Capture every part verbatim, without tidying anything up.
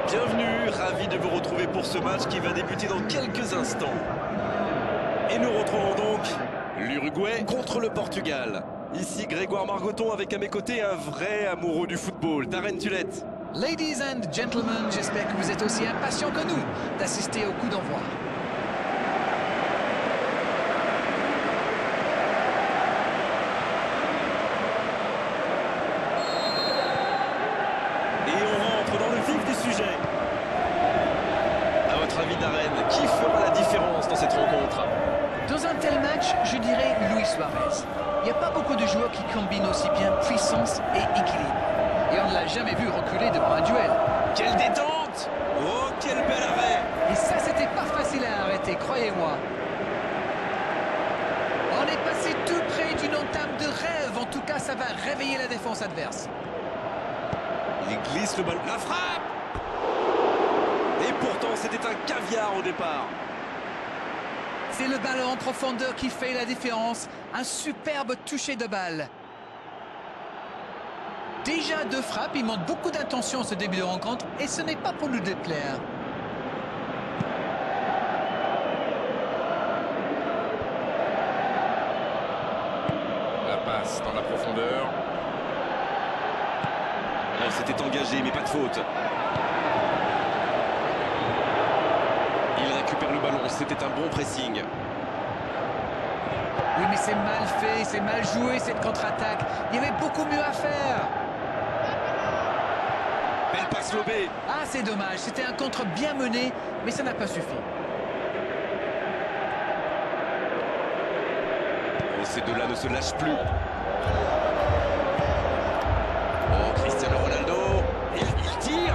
Bienvenue, ravi de vous retrouver pour ce match qui va débuter dans quelques instants. Et nous retrouvons donc l'Uruguay contre le Portugal. Ici Grégoire Margoton avec à mes côtés un vrai amoureux du football, Darren Tulette. Ladies and gentlemen, j'espère que vous êtes aussi impatients que nous d'assister au coup d'envoi. Et on rentre dans le vif du sujet. À votre avis, Darren, qui fera la différence dans cette rencontre? Dans un tel match, je dirais Luis Suarez. Il n'y a pas beaucoup de joueurs qui combinent aussi bien puissance et équilibre. Et on ne l'a jamais vu reculer devant un duel. Quelle détente! Oh, quel bel arrêt! Et ça, c'était pas facile à arrêter, croyez-moi. On est passé tout près d'une entame de rêve. En tout cas, ça va réveiller la défense adverse. Il glisse le ballon. La frappe! Et pourtant, c'était un caviar au départ. C'est le ballon en profondeur qui fait la différence. Un superbe toucher de balle. Déjà deux frappes, il montre beaucoup d'intention ce début de rencontre et ce n'est pas pour nous déplaire. La passe dans la profondeur. Oh, c'était engagé, mais pas de faute. Il récupère le ballon, c'était un bon pressing. Oui, mais c'est mal fait, c'est mal joué cette contre-attaque. Il y avait beaucoup mieux à faire. Belle passe lobée. Ah, c'est dommage, c'était un contre bien mené, mais ça n'a pas suffi. Oh, ces deux-là ne se lâchent plus. Oh, Cristiano Ronaldo. Il, il tire.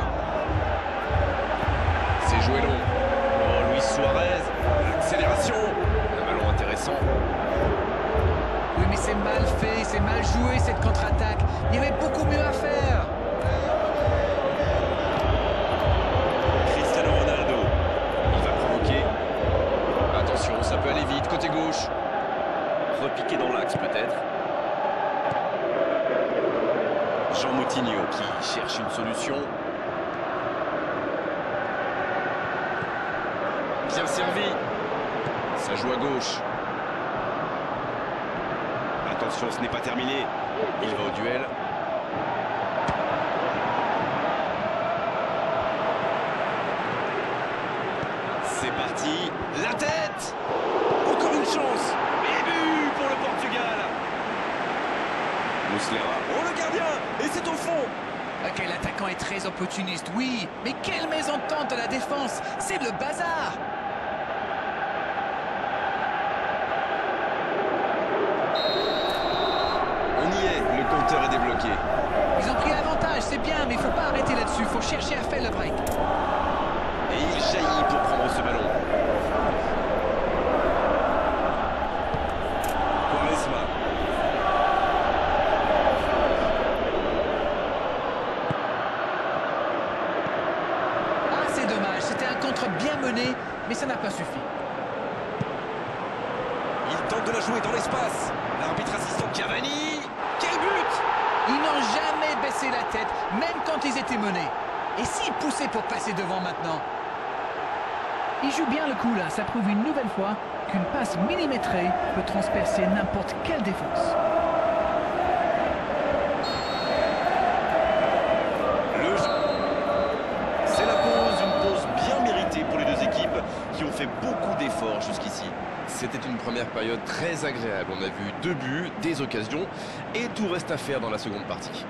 C'est joué long. Oh, Luis Suarez. L'accélération. Un ballon intéressant. Oui, mais c'est mal fait, c'est mal joué cette contre-attaque. Il y avait beaucoup mieux à faire. Cristiano Ronaldo. Il va provoquer. Attention, ça peut aller vite. Côté gauche. Repiqué dans l'axe peut-être. Jean Moutinho qui cherche une solution. Bien servi. Ça joue à gauche. Attention, ce n'est pas terminé. Il va au duel. C'est parti. La tête. Encore une chance. Et but pour le Portugal. Muslera. Oh, le gardien. Et c'est au fond. Ok, l'attaquant est très opportuniste, oui. Mais quelle mésentente de la défense. C'est le bazar. On y est. Le compteur est débloqué. Ils ont pris l'avantage, c'est bien, mais il ne faut pas arrêter là-dessus. Il faut chercher à faire le break. Et il jaillit pour prendre ce ballon. Quaresma. Ah, c'est dommage. C'était un contre bien mené, mais ça n'a pas suffi. Il tente de la jouer dans l'espace. L'arbitre assistant Cavani. Quel but! Ils n'ont jamais baissé la tête, même quand ils étaient menés. Et s'ils poussaient pour passer devant maintenant? Il joue bien le coup là, ça prouve une nouvelle fois qu'une passe millimétrée peut transpercer n'importe quelle défense. Le jeu. C'est la pause, une pause bien méritée pour les deux équipes qui ont fait beaucoup d'efforts jusqu'ici. C'était une première période très agréable. On a vu deux buts, des occasions et tout reste à faire dans la seconde partie.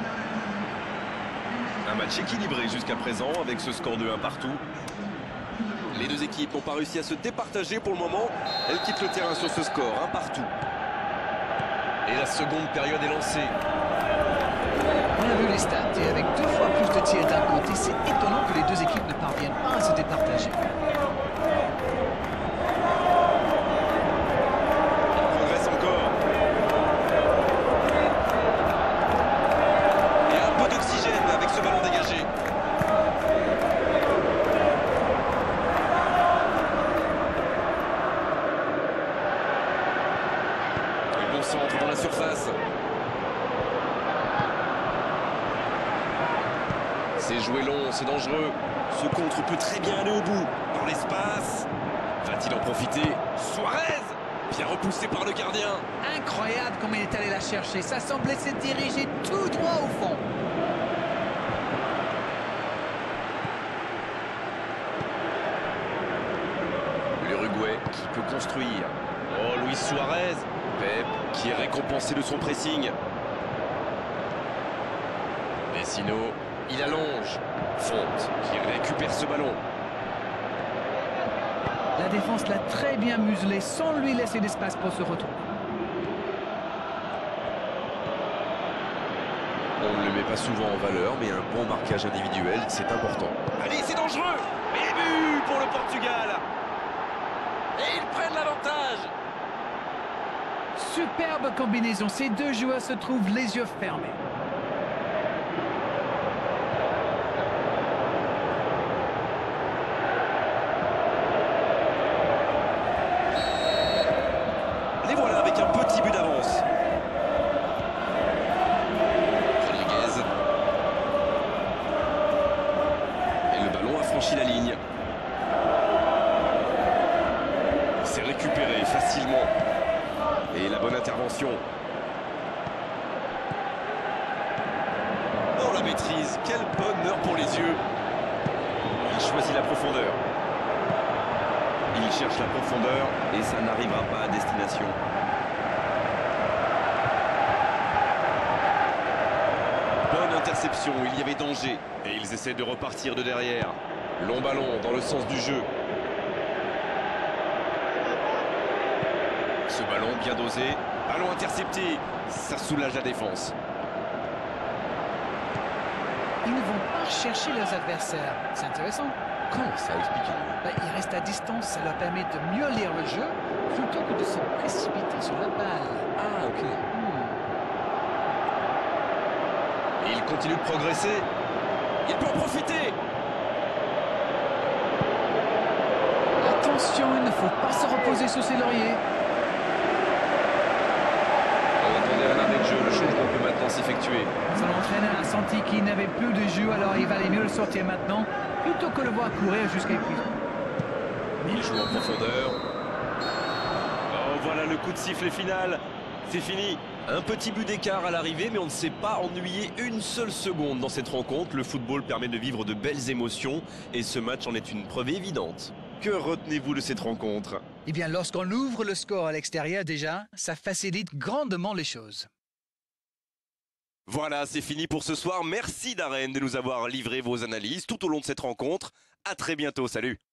Un match équilibré jusqu'à présent avec ce score de un partout. Les deux équipes n'ont pas réussi à se départager pour le moment. Elles quittent le terrain sur ce score, un partout. Et la seconde période est lancée. On a vu les stats et avec deux fois plus de tirs d'un côté, c'est étonnant que les deux équipes ne parviennent pas à se départager. Centre dans la surface. C'est joué long, c'est dangereux. Ce contre peut très bien aller au bout. Dans l'espace. Va-t-il en profiter? Suarez! Bien repoussé par le gardien. Incroyable comme il est allé la chercher. Ça semblait se diriger tout droit au fond. L'Uruguay qui peut construire. Oh, Luis Suarez. Pep qui est récompensé de son pressing. Vecino, il allonge. Fonte qui récupère ce ballon. La défense l'a très bien muselé sans lui laisser d'espace pour ce retour. On ne le met pas souvent en valeur, mais un bon marquage individuel, c'est important. Allez, c'est dangereux! Et but pour le Portugal! Et ils prennent l'avantage! Superbe combinaison. Ces deux joueurs se trouvent les yeux fermés. Les voilà avec un petit but d'avance. Rodriguez. Et le ballon a franchi la ligne. C'est récupéré facilement. Et la bonne intervention. Oh, la maîtrise, quel bonheur pour les yeux. Il choisit la profondeur. Il cherche la profondeur et ça n'arrivera pas à destination. Bonne interception, il y avait danger. Et ils essaient de repartir de derrière. Long ballon dans le sens du jeu. Ce ballon bien dosé. Ballon intercepté. Ça soulage la défense. Ils ne vont pas chercher leurs adversaires. C'est intéressant. Comment ça explique? Bah, ils restent à distance, ça leur permet de mieux lire le jeu plutôt que de se précipiter sur la balle. Ah, ok. Hmm. Et il continue de progresser. Il peut en profiter. Attention, il ne faut pas se reposer sur ses lauriers. On attendait un arrêt de jeu, le changement peut maintenant s'effectuer. Son entraîneur a senti qu'il n'avait plus de jeu, alors il valait mieux le sortir maintenant plutôt que le voir courir jusqu'à épuisement. Il joue en profondeur. Oh, voilà le coup de sifflet final. C'est fini. Un petit but d'écart à l'arrivée, mais on ne s'est pas ennuyé une seule seconde dans cette rencontre. Le football permet de vivre de belles émotions et ce match en est une preuve évidente. Que retenez-vous de cette rencontre? Eh bien, lorsqu'on ouvre le score à l'extérieur déjà, ça facilite grandement les choses. Voilà, c'est fini pour ce soir. Merci Darren de nous avoir livré vos analyses tout au long de cette rencontre. À très bientôt, salut.